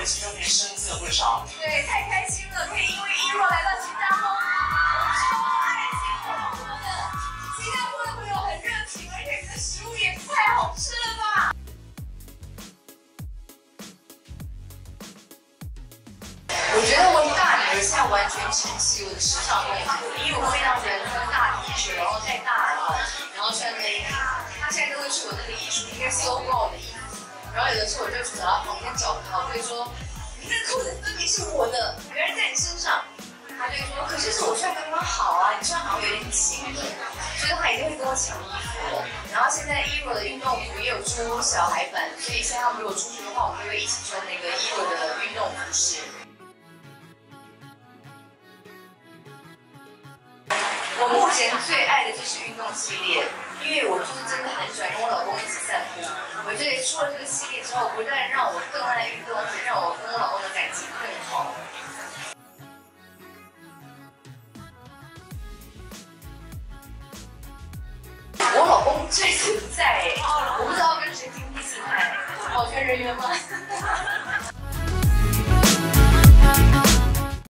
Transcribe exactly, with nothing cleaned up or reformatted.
今天可以深色会少。 对，太开心了，可以因为iROO来到新加坡，我超爱新加坡的。新加坡的朋友很热情，而且你的食物也太好吃了吧！我觉得我大女儿现在完全承袭我的时尚风格，因为我非常喜欢穿大 T 恤，然后戴大耳，然后穿勒卡。她现在都会去我那个艺术应该搜购的衣服，然后有的时候我就去找她旁边找她，我会说。 你这裤子分明是我的，原来在你身上。他就说，可是是我穿刚刚好啊，你穿好像有点紧，所以他一定会跟我抢衣服。然后现在iROO的运动服也有出小孩版，所以现在他们如果出去的话，我们就会一起穿那个iROO的运动服饰。我目前最爱的就是运动系列。 因为我就是真的很喜欢跟我老公一起散步，我觉得出了这个系列之后，不但让我更爱运动，而且让我跟我老公的感情更好。我老公这次不在哎，我不知道跟谁听第四台，保全人员吗？